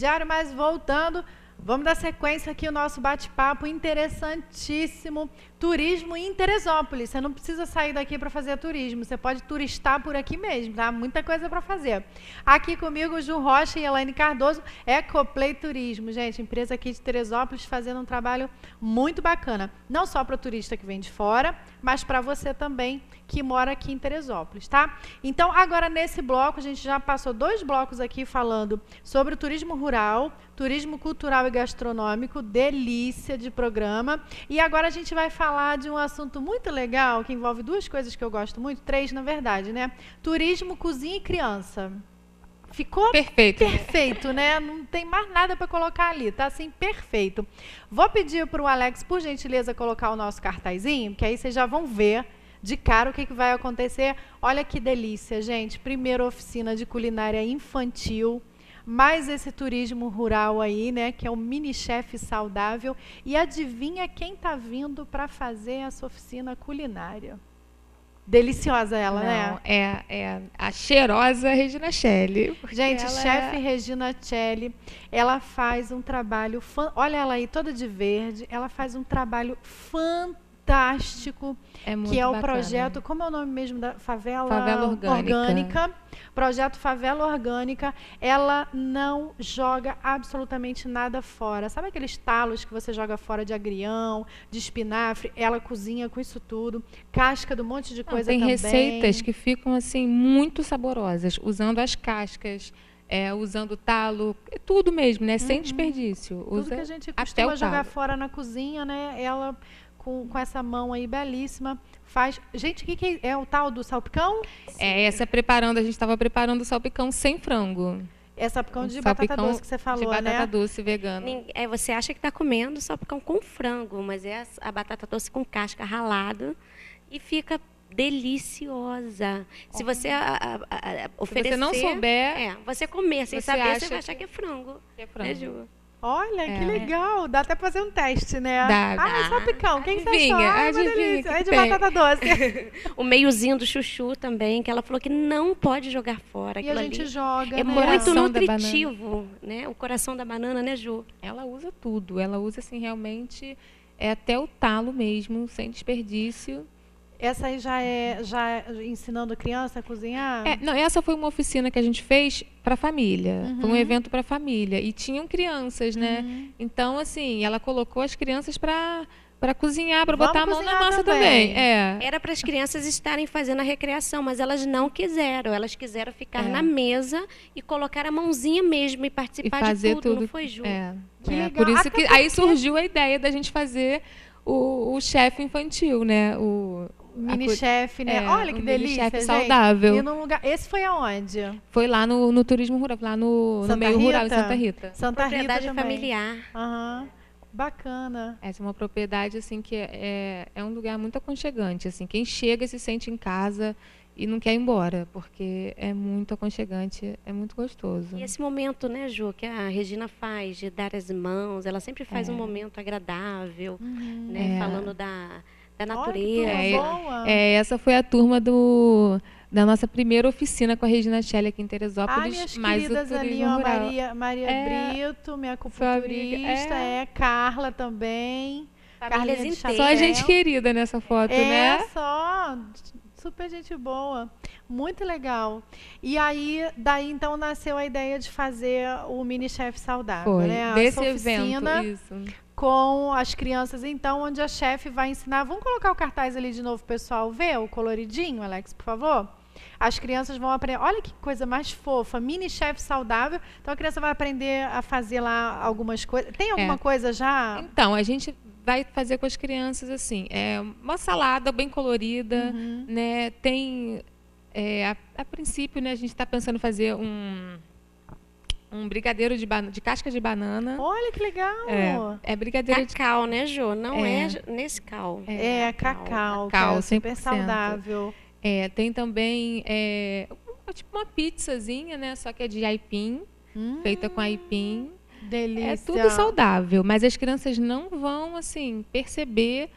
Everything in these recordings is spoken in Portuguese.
Diário Mais voltando. Vamos dar sequência aqui ao nosso bate-papo interessantíssimo. Turismo em Teresópolis. Você não precisa sair daqui para fazer turismo. Você pode turistar por aqui mesmo, tá? Muita coisa para fazer. Aqui comigo, Ju Rocha e Elaine Cardoso, Ecoplay Turismo. Gente, empresa aqui de Teresópolis fazendo um trabalho muito bacana. Não só para o turista que vem de fora, mas para você também que mora aqui em Teresópolis, tá? Então, agora nesse bloco, a gente já passou 2 blocos aqui falando sobre o turismo rural, turismo cultural e gastronômico, delícia de programa. E agora a gente vai falar de um assunto muito legal, que envolve 2 coisas que eu gosto muito, 3 na verdade, né? Turismo, cozinha e criança. Ficou perfeito, né? Não tem mais nada para colocar ali, tá assim, perfeito. Vou pedir para o Alex, por gentileza, colocar o nosso cartazinho, que aí vocês já vão ver de cara o que vai acontecer. Olha que delícia, gente. Primeira oficina de culinária infantil, mais esse turismo rural aí, né, que é o Mini Chef Saudável. E adivinha quem está vindo para fazer essa oficina culinária? Deliciosa ela, Não, né? é a cheirosa Regina Celli. Gente, chefe Regina Celli, ela faz um trabalho, olha ela aí toda de verde, ela faz um trabalho fantástico, que é o projeto, como é o nome mesmo da Favela Orgânica. Projeto Favela Orgânica. Ela não joga absolutamente nada fora. Sabe aqueles talos que você joga fora de agrião, de espinafre? Ela cozinha com isso tudo, casca de um monte de coisa também. Tem receitas que ficam assim muito saborosas, usando as cascas, usando talo, tudo mesmo, né? Sem desperdício. Tudo que a gente costuma jogar fora na cozinha, né? Ela com essa mão aí belíssima faz. Gente, o que é o tal do salpicão? A gente estava preparando o salpicão sem frango. É salpicão de batata doce que você falou, né? De batata doce vegana. Você acha que está comendo salpicão com frango, mas é a batata doce com casca ralada e fica deliciosa. Se você oferecer... Se você não souber... você comer sem saber, você vai achar que é frango. Que é frango. Né, Ju? Olha, que legal. Dá até pra fazer um teste, né? Dá. Salpicão. Quem adivinha, você achou? adivinha. É de batata doce. O meiozinho do chuchu também, que ela falou que não pode jogar fora. E a gente joga, é né? muito nutritivo, né? O coração da banana, né, Ju? Ela usa tudo. Ela usa, assim, realmente, até o talo mesmo, sem desperdício. Essa aí já ensinando criança a cozinhar? Não, essa foi uma oficina que a gente fez para a família. Foi um evento para a família. E tinham crianças, né? Então, assim, ela colocou as crianças para cozinhar, para botar a mão na massa também. Era para as crianças estarem fazendo a recreação, mas elas não quiseram. Elas quiseram ficar na mesa e colocar a mãozinha mesmo e participar de tudo. Não foi, Ju? Que legal. Por isso que aí surgiu a ideia da gente fazer o chefe infantil, né? O Mini Chef, né? Olha que delícia, gente. Saudável. E num lugar... Esse foi aonde? Foi lá no turismo rural, lá no meio rural, em Santa Rita. Propriedade familiar. Bacana. Essa é uma propriedade, assim, que é um lugar muito aconchegante, assim. Quem chega se sente em casa e não quer ir embora, porque é muito aconchegante, é muito gostoso. E esse momento, né, Ju, que a Regina faz, de dar as mãos, ela sempre faz um momento agradável, né, falando da natureza. Essa foi a turma da nossa primeira oficina com a Regina Celli aqui em Teresópolis. Minhas queridas ali, ó, Maria Brito, minha acupunturista, Carla também. Só gente querida nessa foto, né? Só super gente boa. Muito legal. E aí, daí então nasceu a ideia de fazer o Mini Chef Saudável, né? Desse evento, isso. Com as crianças, então, onde a chefe vai ensinar. Vamos colocar o cartaz ali de novo, pessoal, ver o coloridinho, Alex, por favor? As crianças vão aprender. Olha que coisa mais fofa, Mini Chef Saudável. Então a criança vai aprender a fazer lá algumas coisas. Tem alguma coisa já? Então, a gente vai fazer com as crianças assim, uma salada bem colorida, né? Tem a princípio, né, a gente está pensando em fazer um brigadeiro de casca de banana. Olha que legal! É brigadeiro cacau, né, Jô? Não é Nescau. Cacau, super saudável. Tem também tipo uma pizzazinha, né? Só que é de aipim, feita com aipim. Delícia. É tudo saudável, mas as crianças não vão, assim, perceber,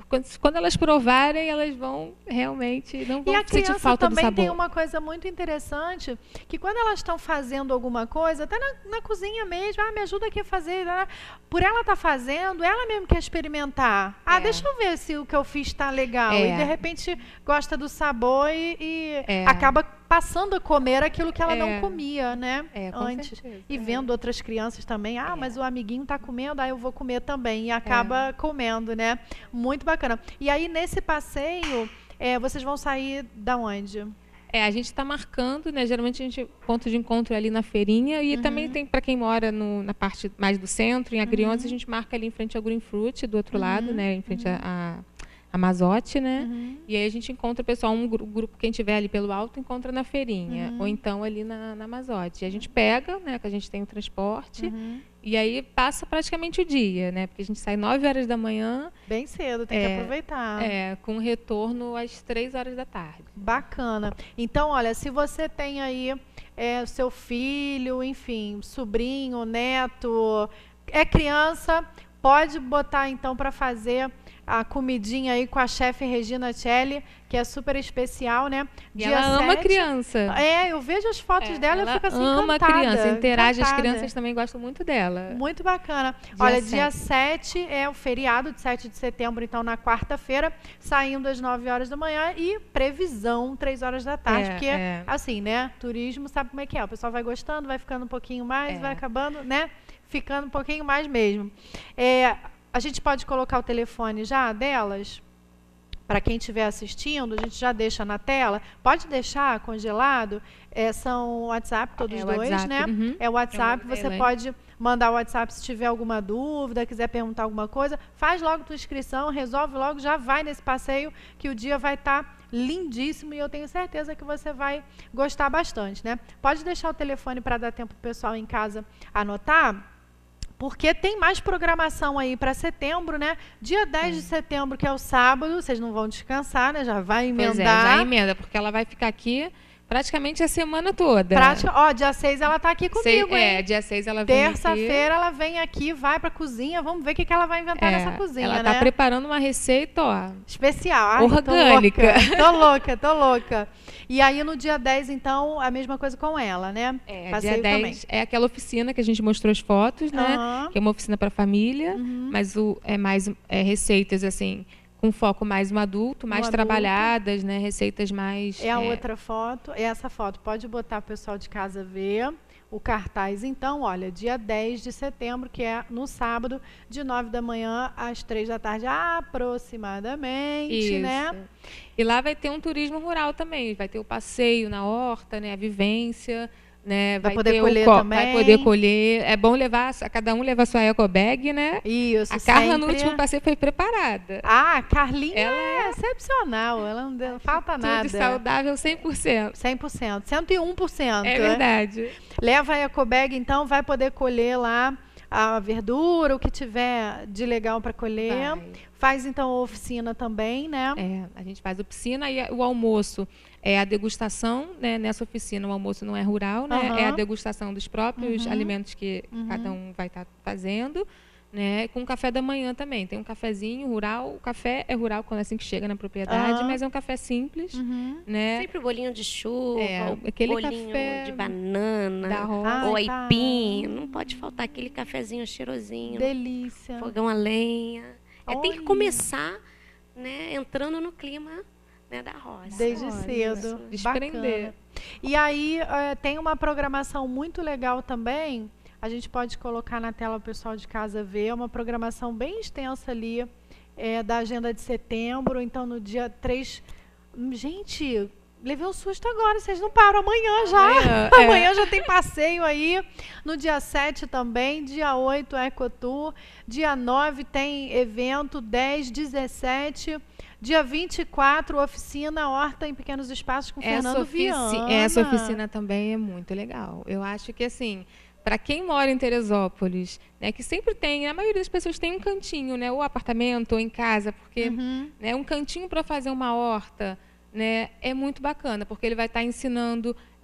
quando elas provarem, elas vão realmente não vão E a sentir criança falta do também sabor. tem uma coisa muito interessante, que quando elas estão fazendo alguma coisa, até na cozinha mesmo, me ajuda aqui a fazer. Por ela estar fazendo, ela mesmo quer experimentar. Deixa eu ver se o que eu fiz está legal. E de repente gosta do sabor e acaba passando a comer aquilo que ela não comia, né? Antes. Certeza. E vendo outras crianças também, mas o amiguinho está comendo, eu vou comer também. E acaba comendo, né? Muito bacana. E aí, nesse passeio, vocês vão sair da onde? A gente está marcando, né? Geralmente a gente ponto de encontro é ali na feirinha e também tem para quem mora na parte mais do centro, em Agriões, a gente marca ali em frente ao Green Fruit, do outro lado, né? Em frente a Mazote, né? E aí a gente encontra o pessoal, um grupo, quem estiver ali pelo alto, encontra na feirinha, ou então ali na Mazote. E a gente pega, né? Que a gente tem o transporte, e aí passa praticamente o dia, né? Porque a gente sai 9 horas da manhã. Bem cedo, tem que aproveitar. Com retorno às 3 horas da tarde. Bacana. Então, olha, se você tem aí seu filho, enfim, sobrinho, neto, criança, pode botar então para fazer a comidinha aí com a chefe Regina Celli, que é super especial, né? E ela ama criança. Eu vejo as fotos dela e eu fico assim ama encantada. Criança, interage, encantada. As crianças também gostam muito dela. Muito bacana. Olha, dia 7 é o feriado de 7 de setembro, então na quarta-feira, saindo às 9 horas da manhã e previsão 3 horas da tarde, porque assim, né? Turismo sabe como é que é. O pessoal vai gostando, vai ficando um pouquinho mais, vai acabando, né? Ficando um pouquinho mais mesmo. A gente pode colocar o telefone já delas? Para quem estiver assistindo, a gente já deixa na tela. Pode deixar congelado. São WhatsApp, todos dois, WhatsApp, né? É o WhatsApp. Você pode mandar o WhatsApp se tiver alguma dúvida, quiser perguntar alguma coisa. Faz logo tua inscrição, resolve logo, já vai nesse passeio, que o dia vai estar lindíssimo e eu tenho certeza que você vai gostar bastante, né? Pode deixar o telefone para dar tempo para o pessoal em casa anotar. Porque tem mais programação aí para setembro, né? Dia 10 de setembro, que é o sábado, vocês não vão descansar, né? Já vai emendar. Pois já emenda, porque ela vai ficar aqui praticamente a semana toda. Dia 6 ela está aqui comigo, hein? Dia 6 ela vem aqui. Terça-feira ela vem aqui, vai para a cozinha, vamos ver o que ela vai inventar nessa cozinha, ela né? tá preparando uma receita, especial. Orgânica. Tô louca. E aí no dia 10, então, a mesma coisa com ela, né? Passeio dia 10 também. É aquela oficina que a gente mostrou as fotos, né? Que é uma oficina para família, mas é mais receitas assim, com foco mais no adulto, mais trabalhadas, né? Receitas mais... outra foto, essa foto. Pode botar o pessoal de casa ver o cartaz. Então, olha, dia 10 de setembro, que é no sábado, de 9 da manhã às 3 da tarde, aproximadamente, né? E lá vai ter um turismo rural também. Vai ter o passeio na horta, né? A vivência... Né? Vai poder colher também. Vai poder colher. É bom cada um levar sua eco bag, né? Isso, a Carla no último passeio foi preparada. A Carlinha é excepcional. Ela não falta nada. Tudo saudável 100%. 100%. 101%. É verdade. Leva a eco bag, então, vai poder colher lá a verdura, o que tiver de legal para colher. Faz, então, a oficina também, né? A gente faz oficina e o almoço é a degustação, né? Nessa oficina o almoço não é rural, né? É a degustação dos próprios alimentos que cada um vai estar fazendo, né? Com o café da manhã também. Tem um cafezinho rural. O café é rural quando assim que chega na propriedade, mas é um café simples, né? Sempre o bolinho de chuva, aquele bolinho café de banana, ou aipim. Não pode faltar aquele cafezinho cheirosinho. Delícia. Fogão a lenha. Tem que começar, né, entrando no clima, né, da roça. Desde cedo. Desprender. E aí tem uma programação muito legal também. A gente pode colocar na tela o pessoal de casa ver. Uma programação bem extensa ali da agenda de setembro. Então, no dia 3... Gente, levei um susto agora. Vocês não param. Amanhã já. Amanhã já tem passeio aí. No dia 7 também. Dia 8, Ecotour. Dia 9 tem evento. 10, 17... Dia 24, oficina Horta em Pequenos Espaços com Fernando Viana. Essa oficina também é muito legal. Eu acho que, assim, para quem mora em Teresópolis, né, que sempre tem, a maioria das pessoas tem um cantinho, né, ou apartamento, ou em casa, porque um cantinho para fazer uma horta, né, é muito bacana, porque ele vai estar ensinando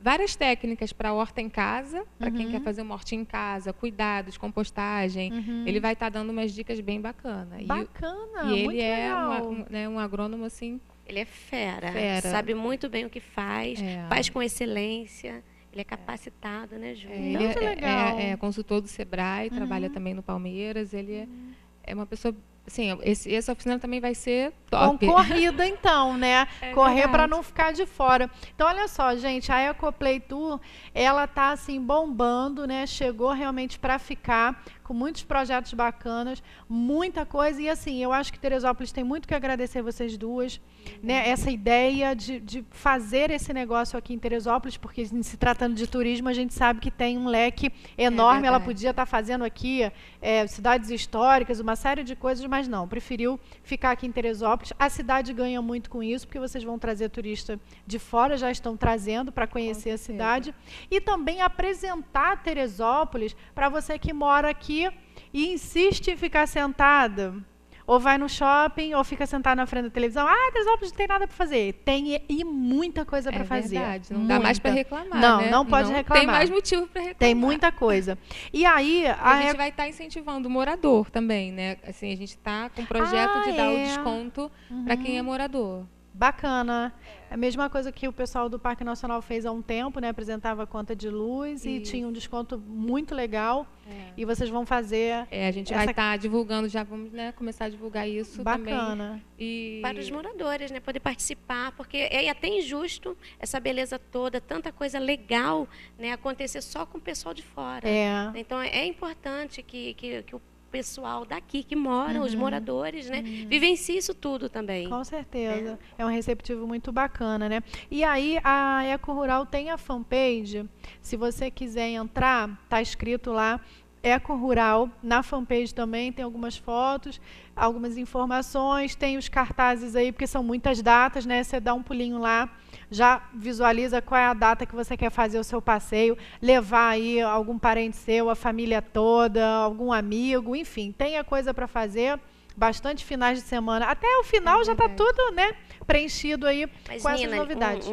várias técnicas para horta em casa, para quem quer fazer uma hortinha em casa, cuidados, compostagem. Ele vai estar dando umas dicas bem bacanas. Bacana, E muito ele é legal. um agrônomo assim. Ele é fera, Fera. sabe muito bem o que faz, É. faz com excelência. Ele é capacitado, né, Ju? Ele Muito legal. é consultor do Sebrae, trabalha também no Palmeiras. Ele é uma pessoa. Assim, essa oficina também vai ser top. Concorrida, então, né? Correr para verdade. não ficar de fora. Então, olha só, gente, a Ecoplay Tour, ela tá assim bombando, né? Chegou realmente para ficar, com muitos projetos bacanas, muita coisa. E assim, eu acho que Teresópolis tem muito que agradecer vocês duas, né? Essa ideia de fazer esse negócio aqui em Teresópolis, porque em se tratando de turismo, a gente sabe que tem um leque enorme. Ela verdade. podia estar fazendo aqui cidades históricas, uma série de coisas, mas não, preferiu ficar aqui em Teresópolis. A cidade ganha muito com isso, porque vocês vão trazer turista de fora, já estão trazendo para conhecer a cidade. E também apresentar Teresópolis para você que mora aqui e insiste em ficar sentada. Ou vai no shopping, ou fica sentado na frente da televisão. Ah, Teresópolis não tem nada para fazer. Tem e muita coisa para fazer. Verdade. Não dá mais para reclamar, Não, né? não pode reclamar. Tem mais motivo para reclamar. Tem muita coisa. E aí... A gente vai estar incentivando o morador também, né? Assim, a gente está com um projeto de dar o desconto para quem é morador. Bacana. É a mesma coisa que o pessoal do Parque Nacional fez há um tempo, né? Apresentava a conta de luz e tinha um desconto muito legal. E vocês vão fazer... A gente vai estar divulgando, já vamos, né, começar a divulgar isso também. Bacana. E... Para os moradores, né, poder participar, porque é até injusto essa beleza toda, tanta coisa legal, né, acontecer só com o pessoal de fora. Então, é importante que o pessoal daqui que mora, os moradores, né, vivencie isso tudo também. Com certeza. É um receptivo muito bacana, né? E aí, a Eco Rural tem a fanpage. Se você quiser entrar, tá escrito lá, Eco Rural. Na fanpage também tem algumas fotos, algumas informações, tem os cartazes aí, porque são muitas datas, né? Você dá um pulinho lá, já visualiza qual é a data que você quer fazer o seu passeio, levar aí algum parente seu, a família toda, algum amigo, enfim, tem a coisa para fazer. Bastante finais de semana. Até o final já está tudo, né, preenchido aí. Mas, com Nina, essas novidades.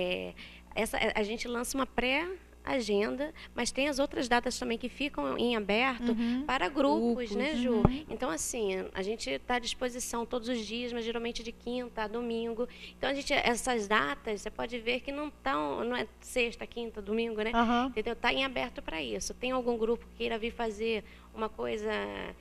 A gente lança uma pré-agenda, mas tem as outras datas também que ficam em aberto para grupos, né, Ju? Então, assim, a gente está à disposição todos os dias, mas geralmente de quinta a domingo. Então, essas datas, você pode ver que não é sexta, quinta, domingo, né? Entendeu? Está em aberto para isso. Tem algum grupo que queira vir fazer uma coisa...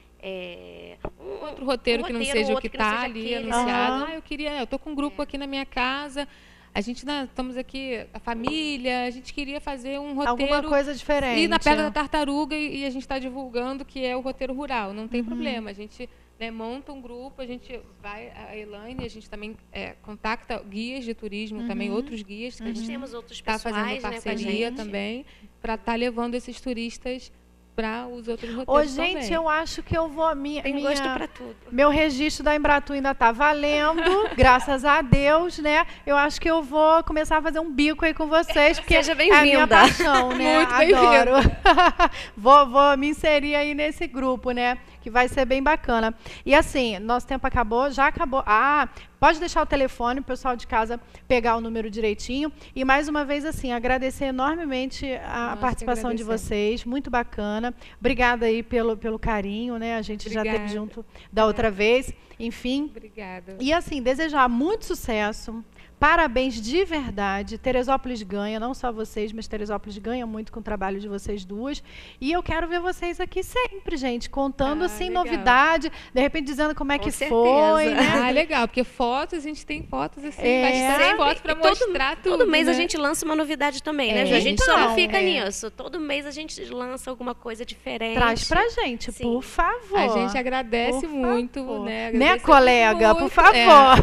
outro roteiro que não seja o que está ali anunciado. Eu estou com um grupo aqui na minha casa, a gente estamos aqui, a família, a gente queria fazer um roteiro... Alguma coisa diferente. Ir na Pedra da Tartaruga e a gente está divulgando que é o roteiro rural, não tem problema. A gente, né, monta um grupo, a gente vai, a Elaine, a gente também contacta guias de turismo, também outros guias, que a gente temos outros está fazendo pessoais, parceria, né, também, para estar levando esses turistas para os outros roteiros. Ô, gente, também. eu acho que eu vou... Tem gosto para tudo. Meu registro da Embratur ainda está valendo, graças a Deus, né? Eu acho que eu vou começar a fazer um bico aí com vocês, porque Seja é a minha bem-vinda. paixão, né? Muito Adoro. Vou me inserir aí nesse grupo, né? Que vai ser bem bacana. E assim, nosso tempo acabou, já acabou. Pode deixar o telefone, o pessoal de casa pegar o número direitinho. E mais uma vez, assim, agradecer enormemente a participação de vocês. Muito bacana. Obrigada aí pelo carinho, né? A gente já esteve junto da outra vez. Enfim. Obrigada. E assim, desejar muito sucesso. Parabéns de verdade. Teresópolis ganha, não só vocês, mas Teresópolis ganha muito com o trabalho de vocês duas. E eu quero ver vocês aqui sempre, gente, contando assim legal. Novidade, de repente dizendo como é Com que certeza. foi, né? Legal, porque fotos, a gente tem fotos assim, É. bastante fotos para mostrar tudo. Todo mês né? a gente lança uma novidade também, né, Ju? A gente Então, só não fica nisso. Todo mês a gente lança alguma coisa diferente. Traz pra gente, Sim. por favor. A gente agradece Por muito, favor. né? Né, Agradecemos colega? muito. Por favor.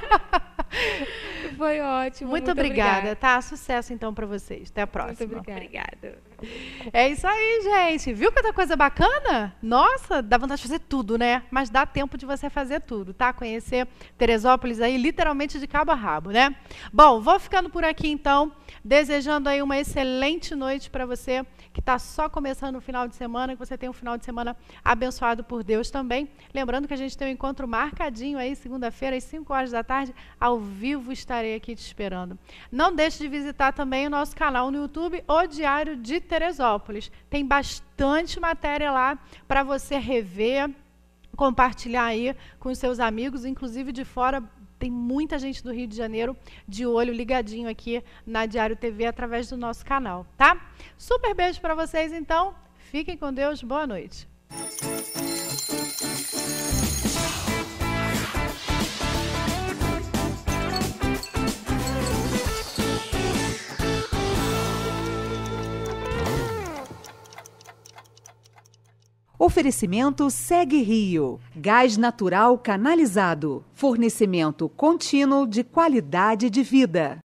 Foi ótimo. Muito obrigada, tá? Sucesso então para vocês. Até a próxima. Muito obrigada. É isso aí, gente. Viu que outra coisa bacana? Nossa, dá vontade de fazer tudo, né? Mas dá tempo de você fazer tudo, tá? Conhecer Teresópolis aí literalmente de cabo a rabo, né? Bom, vou ficando por aqui então. Desejando aí uma excelente noite para você que está só começando o final de semana, que você tenha um final de semana abençoado por Deus também. Lembrando que a gente tem um encontro marcadinho aí, segunda-feira, às 5 horas da tarde, ao vivo estarei aqui te esperando. Não deixe de visitar também o nosso canal no YouTube, O Diário de Teresópolis. Tem bastante matéria lá para você rever, compartilhar aí com os seus amigos, inclusive de fora. Tem muita gente do Rio de Janeiro de olho ligadinho aqui na Diário TV através do nosso canal, tá? Super beijo para vocês, então. Fiquem com Deus. Boa noite. Oferecimento Segue Rio. Gás natural canalizado. Fornecimento contínuo de qualidade de vida.